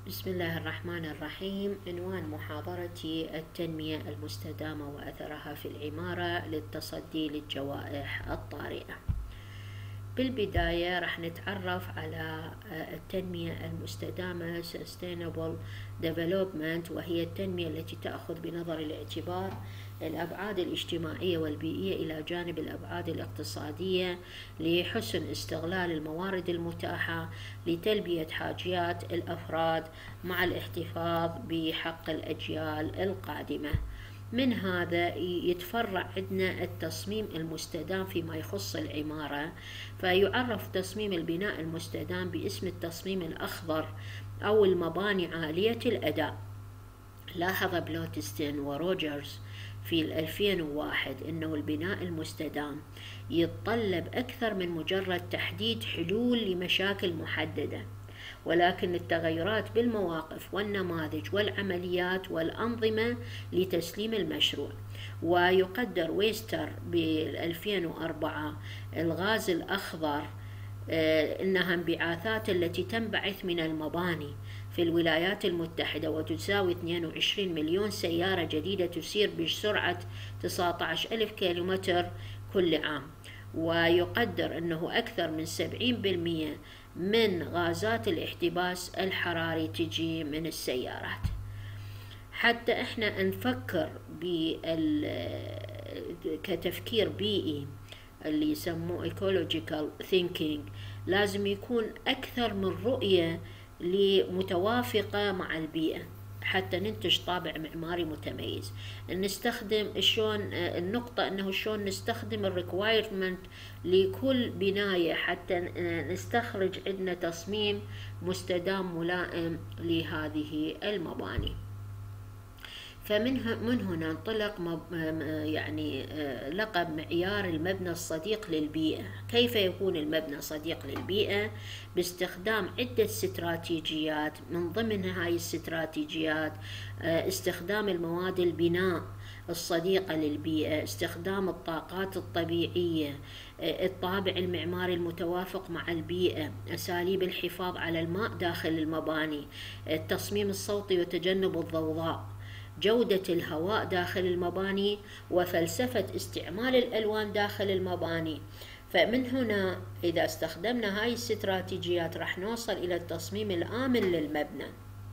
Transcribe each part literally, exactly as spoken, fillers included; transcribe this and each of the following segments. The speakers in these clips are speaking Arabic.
بسم الله الرحمن الرحيم. عنوان محاضرتي التنمية المستدامة وأثرها في العمارة للتصدي للجوائح الطارئة. بالبداية راح نتعرف على التنمية المستدامة Sustainable Development، وهي التنمية التي تأخذ بنظر الاعتبار الأبعاد الاجتماعية والبيئية إلى جانب الأبعاد الاقتصادية لحسن استغلال الموارد المتاحة لتلبية حاجيات الأفراد مع الاحتفاظ بحق الأجيال القادمة. من هذا يتفرع عندنا التصميم المستدام فيما يخص العمارة، فيعرف تصميم البناء المستدام باسم التصميم الأخضر أو المباني عالية الأداء. لاحظ بلوتستين وروجرز في ألفين وواحد أنه البناء المستدام يتطلب أكثر من مجرد تحديد حلول لمشاكل محددة، ولكن التغيرات بالمواقف والنماذج والعمليات والأنظمة لتسليم المشروع. ويقدر ويستر ب2004 الغاز الأخضر إنها انبعاثات التي تنبعث من المباني في الولايات المتحدة وتساوي اثنين وعشرين مليون سيارة جديدة تسير بسرعة تسعة عشر ألف كيلومتر كل عام. ويقدر أنه أكثر من سبعين بالمئة من غازات الاحتباس الحراري تجي من السيارات. حتى احنا نفكر كتفكير بيئي اللي يسموه ecological thinking، لازم يكون أكثر من رؤية لمتوافقة مع البيئة حتى ننتج طابع معماري متميز. نستخدم شلون النقطة أنه شلون نستخدم الريكوايرمنت لكل بناية حتى نستخرج عندنا تصميم مستدام ملائم لهذه المباني. فمن من هنا انطلق يعني لقب معيار المبنى الصديق للبيئة. كيف يكون المبنى صديق للبيئة؟ باستخدام عدة استراتيجيات، من ضمن هاي الاستراتيجيات استخدام المواد البناء الصديقة للبيئة، استخدام الطاقات الطبيعية، الطابع المعماري المتوافق مع البيئة، أساليب الحفاظ على الماء داخل المباني، التصميم الصوتي وتجنب الضوضاء، جودة الهواء داخل المباني، وفلسفة استعمال الألوان داخل المباني. فمن هنا إذا استخدمنا هاي الاستراتيجيات راح نوصل إلى التصميم الآمن للمبنى.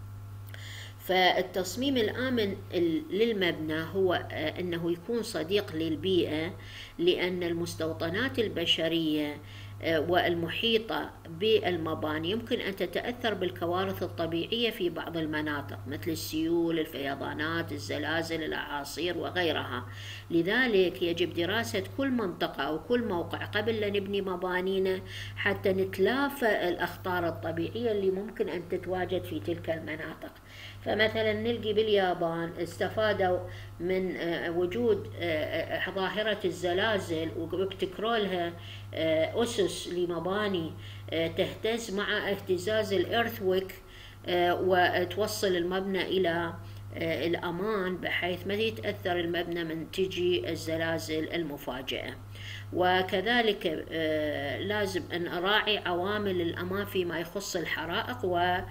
فالتصميم الآمن للمبنى هو أنه يكون صديق للبيئة، لأن المستوطنات البشرية والمحيطة بالمباني يمكن أن تتأثر بالكوارث الطبيعية في بعض المناطق مثل السيول، الفيضانات، الزلازل، الأعاصير وغيرها. لذلك يجب دراسة كل منطقة أو كل موقع قبل أن نبني مبانينا حتى نتلافى الأخطار الطبيعية اللي ممكن أن تتواجد في تلك المناطق. فمثلا نلقي باليابان استفادوا من وجود ظاهرة الزلازل وابتكروا لها أسس لمباني تهتز مع اهتزاز الإرثويك وتوصل المبنى إلى الأمان بحيث ما يتأثر المبنى من تجي الزلازل المفاجئة. وكذلك لازم أن أراعي عوامل الأمان فيما يخص الحرائق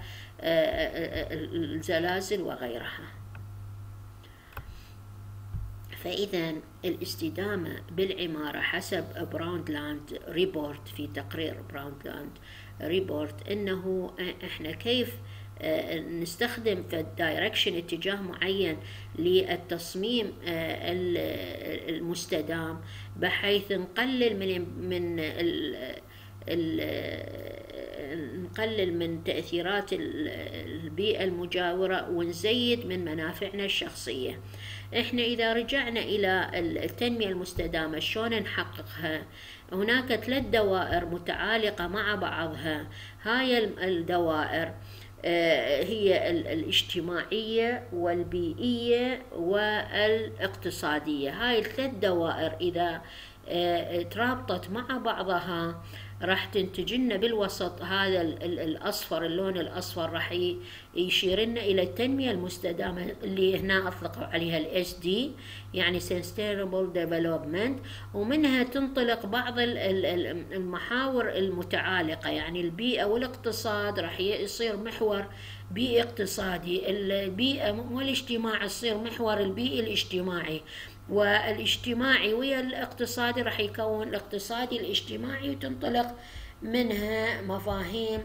والزلازل وغيرها. فإذا الاستدامة بالعمارة حسب براوندلاند ريبورت، في تقرير براوندلاند ريبورت، إنه إحنا كيف نستخدم في الدايركشن اتجاه معين للتصميم المستدام بحيث نقلل من من نقلل من تأثيرات البيئة المجاورة ونزيد من منافعنا الشخصية. احنا إذا رجعنا إلى التنمية المستدامة شلون نحققها؟ هناك ثلاث دوائر متعالقة مع بعضها. هاي الدوائر هي الاجتماعية والبيئية والاقتصادية. هاي الثلاث دوائر إذا ترابطت مع بعضها راح تنتج لنا بالوسط هذا الأصفر، اللون الأصفر راح يشير لنا إلى التنمية المستدامة اللي هنا أطلقوا عليها ال إس دي، يعني Sustainable Development. ومنها تنطلق بعض المحاور المتعالقة، يعني البيئة والاقتصاد راح يصير محور بيئي اقتصادي، البيئة والاجتماع يصير محور البيئي الاجتماعي، والاجتماعي ويا الاقتصادي راح يكون الاقتصادي الاجتماعي، وتنطلق منها مفاهيم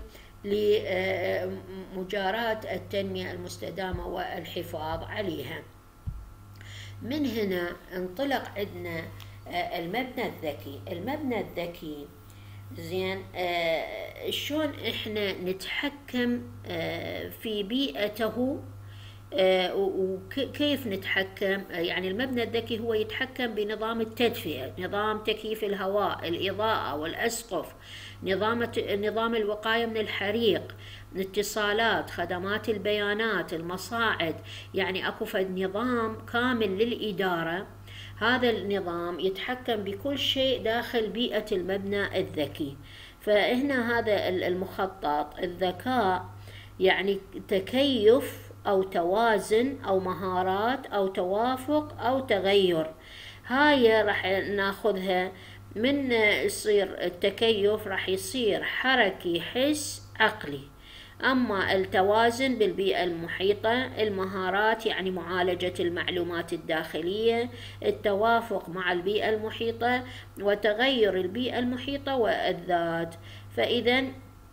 لمجاراة التنمية المستدامة والحفاظ عليها. من هنا انطلق عندنا المبنى الذكي. المبنى الذكي زين آه شلون احنا نتحكم آه في بيئته، آه وكيف نتحكم. يعني المبنى الذكي هو يتحكم بنظام التدفئة، نظام تكييف الهواء، الإضاءة والأسقف، نظام نظام الوقاية من الحريق، الاتصالات، خدمات البيانات، المصاعد. يعني اكو فد نظام كامل للإدارة. هذا النظام يتحكم بكل شيء داخل بيئة المبنى الذكي. فهنا هذا المخطط الذكاء يعني تكيف أو توازن أو مهارات أو توافق أو تغير. هاي راح ناخذها من يصير التكيف راح يصير حركي، حس، عقلي. أما التوازن بالبيئة المحيطة، المهارات يعني معالجة المعلومات الداخلية، التوافق مع البيئة المحيطة، وتغير البيئة المحيطة والذات. فإذا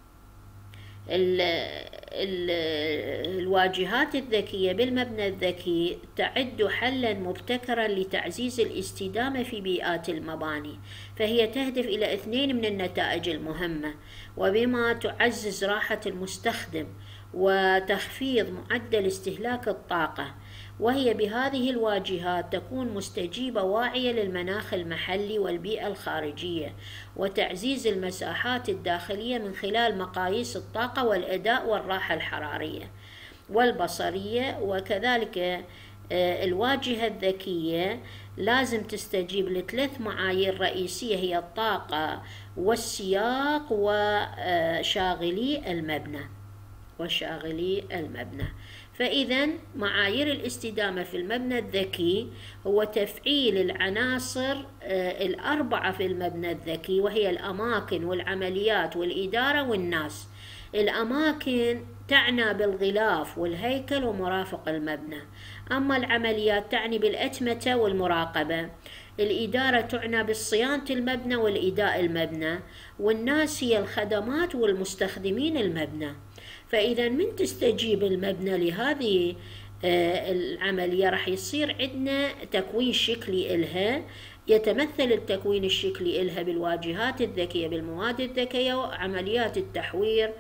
الواجهات الذكية بالمبنى الذكي تعد حلا مبتكرا لتعزيز الاستدامة في بيئات المباني، فهي تهدف إلى اثنين من النتائج المهمة، وبما تعزز راحة المستخدم وتخفيض معدل استهلاك الطاقة. وهي بهذه الواجهات تكون مستجيبة واعية للمناخ المحلي والبيئة الخارجية، وتعزيز المساحات الداخلية من خلال مقاييس الطاقة والأداء والراحة الحرارية والبصرية. وكذلك الواجهة الذكية لازم تستجيب لثلاث معايير رئيسية، هي الطاقة والسياق وشاغلي المبنى وشاغلي المبنى. فإذا معايير الاستدامة في المبنى الذكي هو تفعيل العناصر الأربعة في المبنى الذكي، وهي الأماكن والعمليات والإدارة والناس. الأماكن تعنى بالغلاف والهيكل ومرافق المبنى، أما العمليات تعني بالأتمتة والمراقبة. الإدارة تعنى بالصيانة المبنى والإداء المبنى، والناس هي الخدمات والمستخدمين المبنى. فإذا من تستجيب المبنى لهذه العملية راح يصير عندنا تكوين شكلي إلها، يتمثل التكوين الشكلي إلها بالواجهات الذكية، بالمواد الذكية، وعمليات التحوير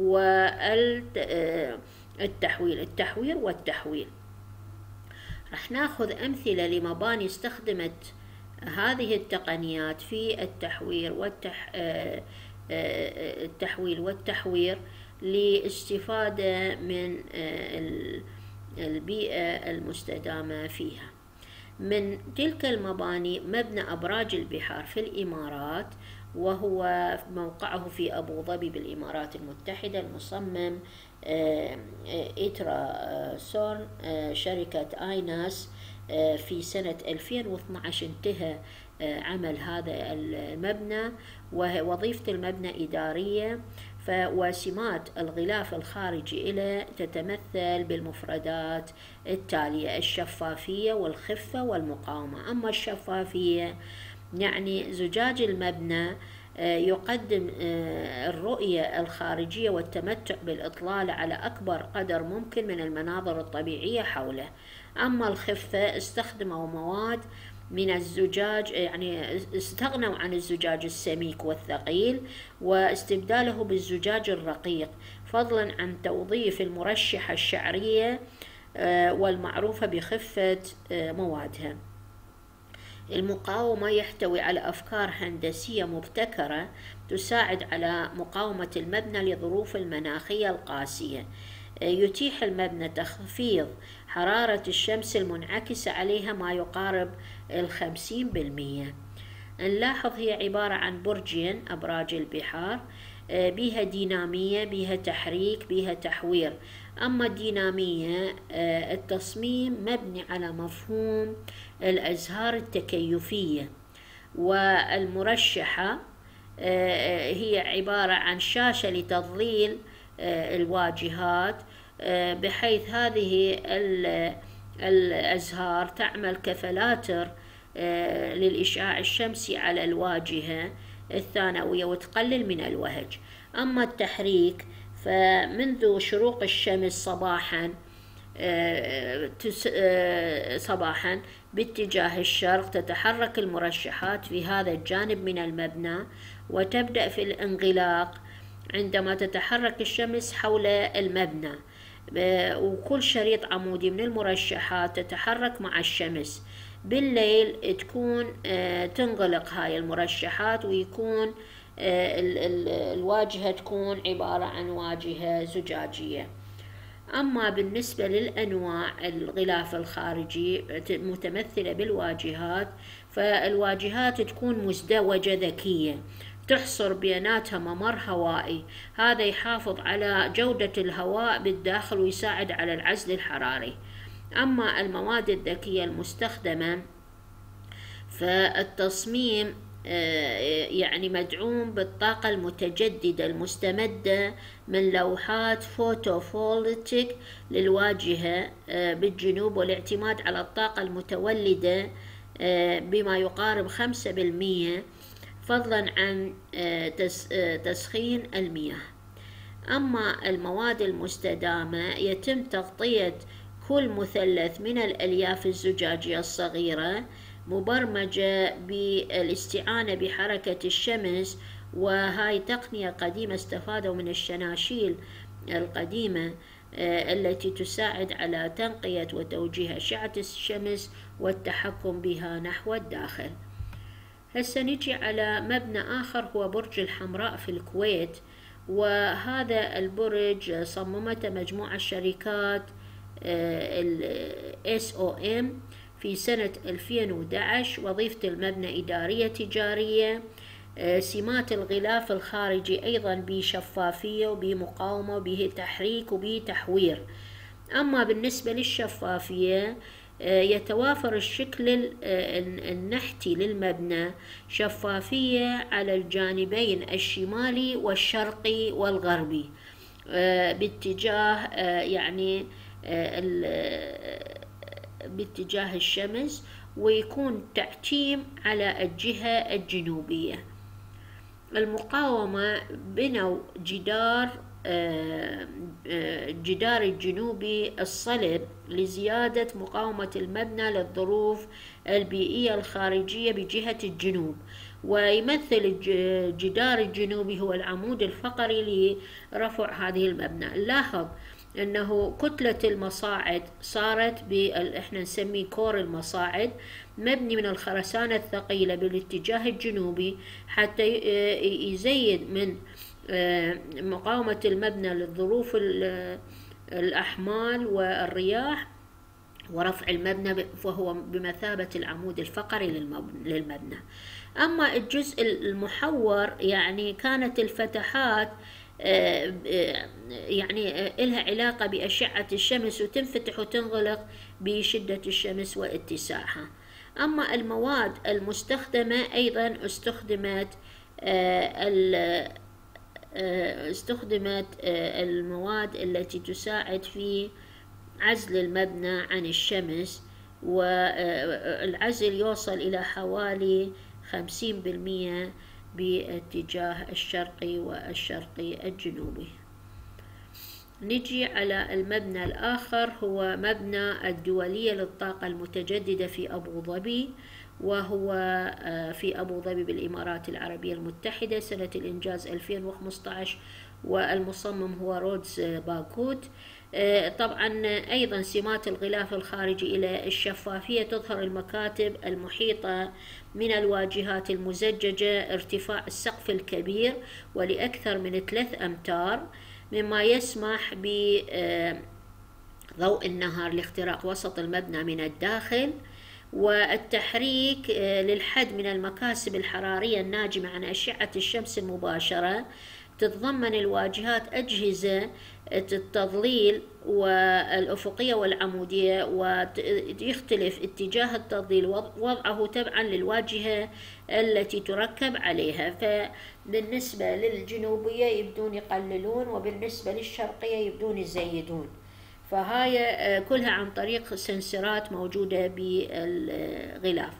والتحويل التحوير والتحويل. راح ناخذ أمثلة لمباني استخدمت هذه التقنيات في التحوير والتح... التحويل والتحوير لاستفادة من البيئة المستدامة فيها. من تلك المباني مبنى أبراج البحار في الإمارات، وهو موقعه في أبو ظبي بالإمارات المتحدة، المصمم إترا سورن شركة آيناس. في سنة ألفين واثني عشر انتهى عمل هذا المبنى، ووظيفة المبنى إدارية. وسمات الغلاف الخارجي إلى تتمثل بالمفردات التالية: الشفافية والخفة والمقاومة. أما الشفافية يعني زجاج المبنى يقدم الرؤية الخارجية والتمتع بالإطلال على أكبر قدر ممكن من المناظر الطبيعية حوله. أما الخفة استخدموا مواد من الزجاج، يعني استغنوا عن الزجاج السميك والثقيل واستبداله بالزجاج الرقيق، فضلا عن توظيف المرشحة الشعرية والمعروفة بخفة موادها. المقاومة يحتوي على أفكار هندسية مبتكرة تساعد على مقاومة المبنى لظروف المناخية القاسية. يتيح المبنى تخفيض حرارة الشمس المنعكسة عليها ما يقارب الخمسين بالمئة. نلاحظ هي عبارة عن برجين أبراج البحار، بيها دينامية، بيها تحريك، بيها تحوير. أما الدينامية التصميم مبني على مفهوم الأزهار التكيفية، والمرشحة هي عبارة عن شاشة لتظليل الواجهات، بحيث هذه الأزهار تعمل كفلاتر للإشعاع الشمسي على الواجهة الثانوية وتقلل من الوهج. أما التحريك فمنذ شروق الشمس صباحا صباحا باتجاه الشرق تتحرك المرشحات في هذا الجانب من المبنى، وتبدأ في الانغلاق عندما تتحرك الشمس حول المبنى، وكل شريط عمودي من المرشحات تتحرك مع الشمس. بالليل تكون تنغلق هاي المرشحات، ويكون الواجهة تكون عبارة عن واجهة زجاجية. أما بالنسبة للأنواع الغلاف الخارجي متمثلة بالواجهات، فالواجهات تكون مزدوجة ذكية تحصر بيناتها ممر هوائي، هذا يحافظ على جودة الهواء بالداخل ويساعد على العزل الحراري. أما المواد الذكية المستخدمة فالتصميم يعني مدعوم بالطاقة المتجددة المستمدة من لوحات فوتوفولتيك للواجهة بالجنوب، والاعتماد على الطاقة المتولدة بما يقارب خمسة بالمئة فضلا عن تسخين المياه. أما المواد المستدامة يتم تغطية كل مثلث من الألياف الزجاجية الصغيرة مبرمجة بالاستعانة بحركة الشمس، وهاي تقنية قديمة استفادوا من الشناشيل القديمة التي تساعد على تنقية وتوجيه أشعة الشمس والتحكم بها نحو الداخل. هسه نجي على مبنى آخر هو برج الحمراء في الكويت، وهذا البرج صممته مجموعة شركات ال إس أو إم في سنة ألفين وأحد عشر. وظيفة المبنى إدارية تجارية. سمات الغلاف الخارجي أيضا بشفافية وبمقاومة وبه تحريك وبه تحوير. أما بالنسبة للشفافية يتوافر الشكل النحتي للمبنى شفافية على الجانبين الشمالي والشرقي والغربي باتجاه يعني باتجاه الشمس، ويكون تعتيم على الجهة الجنوبية. المقاومة بنوا جدار الجدار الجنوبي الصلب لزيادة مقاومة المبنى للظروف البيئية الخارجية بجهة الجنوب، ويمثل الجدار الجنوبي هو العمود الفقري لرفع هذه المبنى. نلاحظ أنه كتلة المصاعد صارت بال إحنا نسميه كور المصاعد، مبني من الخرسانة الثقيلة بالاتجاه الجنوبي حتى يزيد من مقاومة المبنى للظروف الأحمال والرياح ورفع المبنى، فهو بمثابة العمود الفقري للمبنى. أما الجزء المحور يعني كانت الفتحات يعني إلها علاقة بأشعة الشمس وتنفتح وتنغلق بشدة الشمس واتساعها. أما المواد المستخدمة أيضا استخدمت استخدمت المواد التي تساعد في عزل المبنى عن الشمس، والعزل يوصل إلى حوالي خمسين بالمئة باتجاه الشرقي والشرقي الجنوبي. نجي على المبنى الآخر هو مبنى الدولية للطاقة المتجددة في أبو ظبي، وهو في أبو ظبي بالإمارات العربية المتحدة، سنة الإنجاز ألفين وخمسة عشر، والمصمم هو رودز باكوت. طبعا أيضا سمات الغلاف الخارجي إلى الشفافية، تظهر المكاتب المحيطة من الواجهات المزججة، ارتفاع السقف الكبير ولأكثر من ثلاث أمتار، مما يسمح بضوء النهار لاختراق وسط المبنى من الداخل، والتحريك للحد من المكاسب الحرارية الناجمة عن أشعة الشمس المباشرة. تتضمن الواجهات أجهزة التضليل والأفقية والعمودية، ويختلف اتجاه التضليل وضعه تبعا للواجهة التي تركب عليها. فبالنسبة للجنوبية يبدون يقللون، وبالنسبة للشرقية يبدون يزيدون. فهاي كلها عن طريق سنسرات موجودة بالغلاف.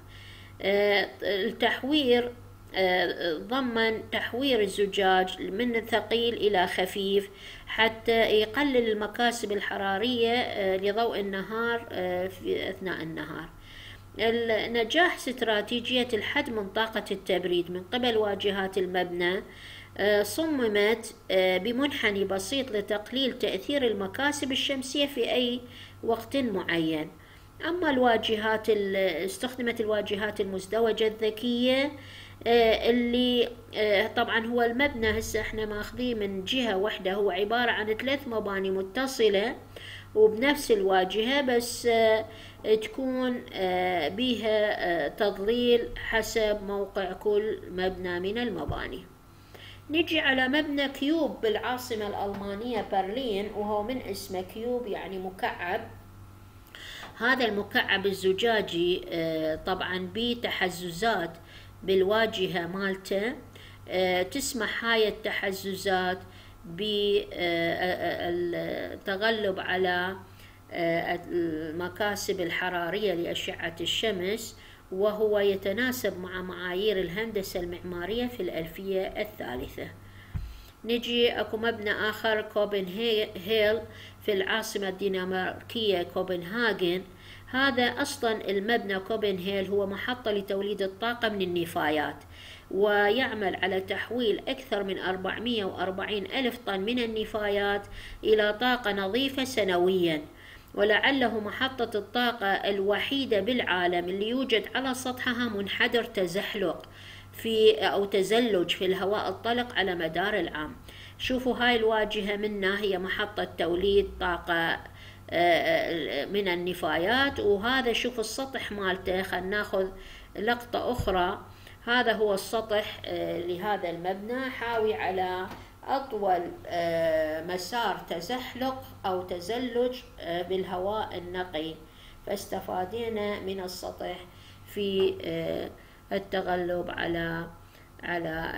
التحوير ضمن تحوير الزجاج من ثقيل إلى خفيف حتى يقلل المكاسب الحرارية لضوء النهار في أثناء النهار. نجاح استراتيجية الحد من طاقة التبريد من قبل واجهات المبنى صممت بمنحني بسيط لتقليل تأثير المكاسب الشمسية في أي وقت معين. أما الواجهات استخدمت الواجهات المزدوجة الذكية اللي طبعا هو المبنى هسه احنا ماخذيه من جهة واحدة، هو عبارة عن ثلاث مباني متصلة وبنفس الواجهة، بس تكون بيها تضليل حسب موقع كل مبنى من المباني. نجي على مبنى كيوب بالعاصمة الألمانية برلين، وهو من اسمه كيوب يعني مكعب. هذا المكعب الزجاجي طبعا بتحززات بالواجهة مالته، تسمح هاي التحززات بالتغلب على المكاسب الحرارية لأشعة الشمس، وهو يتناسب مع معايير الهندسة المعمارية في الألفية الثالثة. نجي أكو مبنى آخر كوبنهيل في العاصمة الدنماركية كوبنهاجن. هذا أصلا المبنى كوبنهيل هو محطة لتوليد الطاقة من النفايات، ويعمل على تحويل أكثر من أربعمئة وأربعين ألف طن من النفايات إلى طاقة نظيفة سنويا، ولعله محطة الطاقة الوحيدة بالعالم اللي يوجد على سطحها منحدر تزحلق في أو تزلج في الهواء الطلق على مدار العام. شوفوا هاي الواجهة منا هي محطة توليد طاقة من النفايات، وهذا شوف السطح مالته. خلينا ناخذ لقطة أخرى. هذا هو السطح لهذا المبنى، حاوي على أطول مسار تزحلق أو تزلج بالهواء النقي، فاستفادينا من السطح في التغلب على على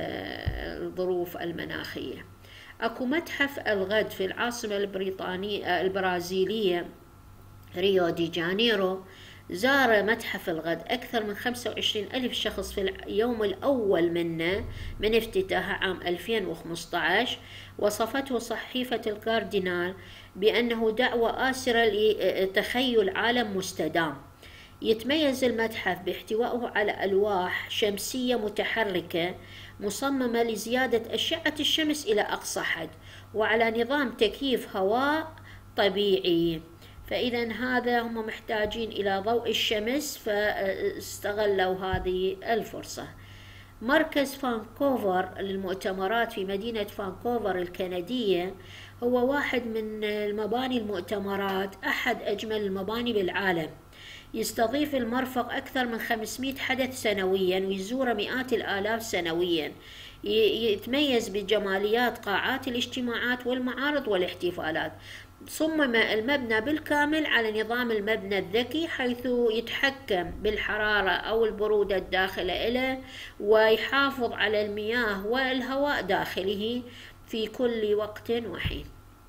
الظروف المناخية. أكو متحف الغد في العاصمة البريطانية البرازيلية ريو دي جانيرو. زار متحف الغد أكثر من خمسة وعشرين ألف شخص في اليوم الأول منه من افتتاحه عام ألفين وخمسة عشر. وصفته صحيفة الكاردينال بأنه دعوة آسرة لتخيل عالم مستدام. يتميز المتحف باحتوائه على ألواح شمسية متحركة مصممة لزيادة أشعة الشمس إلى أقصى حد، وعلى نظام تكييف هواء طبيعي. فإذا هذا هم محتاجين إلى ضوء الشمس، فاستغلوا هذه الفرصة. مركز فانكوفر للمؤتمرات في مدينة فانكوفر الكندية هو واحد من المباني المؤتمرات، أحد أجمل المباني بالعالم. يستضيف المرفق أكثر من خمسمئة حدث سنويا، ويزور مئات الآلاف سنويا. يتميز بجماليات قاعات الاجتماعات والمعارض والاحتفالات. صمم المبنى بالكامل على نظام المبنى الذكي، حيث يتحكم بالحرارة أو البرودة الداخلة إليه، ويحافظ على المياه والهواء داخله في كل وقت وحين.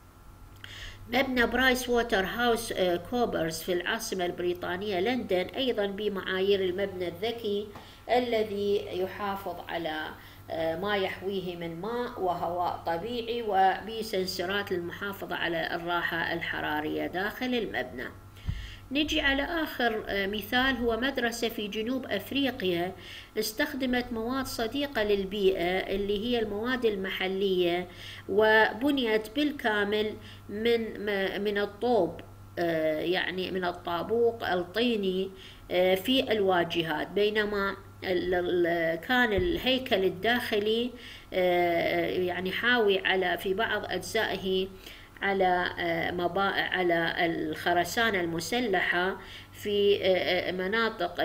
مبنى برايس ووتر هاوس كوبرز في العاصمة البريطانية لندن أيضا بمعايير المبنى الذكي الذي يحافظ على ما يحويه من ماء وهواء طبيعي، وبسنسرات للمحافظة على الراحة الحرارية داخل المبنى. نجي على آخر مثال، هو مدرسة في جنوب أفريقيا استخدمت مواد صديقة للبيئة اللي هي المواد المحلية، وبنيت بالكامل من من الطوب، يعني من الطابوق الطيني في الواجهات، بينما كان الهيكل الداخلي يعني حاوي على في بعض أجزائه على مبا... على الخرسانة المسلحة في مناطق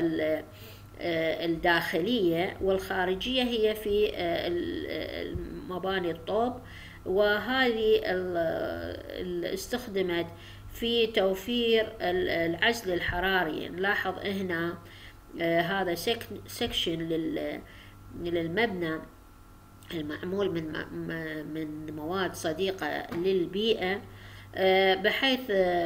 الداخلية، والخارجية هي في مباني الطوب. وهذه استخدمت في توفير العزل الحراري. نلاحظ هنا هذا سكشن للمبنى المعمول من من مواد صديقة للبيئة، بحيث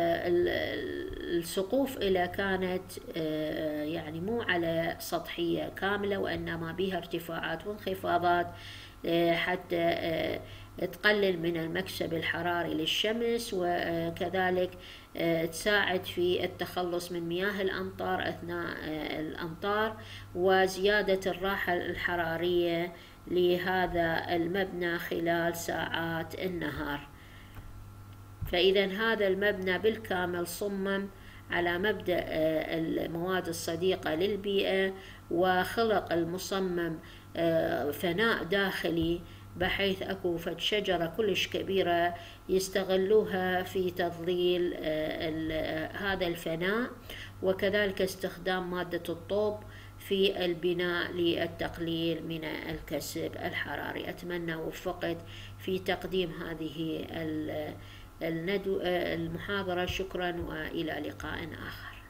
السقوف إلى كانت يعني مو على سطحية كاملة، وإنما بها ارتفاعات وانخفاضات حتى تقلل من المكسب الحراري للشمس، وكذلك تساعد في التخلص من مياه الأمطار أثناء الأمطار، وزيادة الراحة الحرارية لهذا المبنى خلال ساعات النهار. فإذا هذا المبنى بالكامل صمم على مبدأ المواد الصديقة للبيئة، وخلق المصمم فناء داخلي بحيث أكو فد شجرة كلش كبيرة يستغلوها في تظليل هذا الفناء، وكذلك استخدام مادة الطوب في البناء للتقليل من الكسب الحراري. أتمنى وفقت في تقديم هذه المحاضرة. شكرا وإلى لقاء آخر.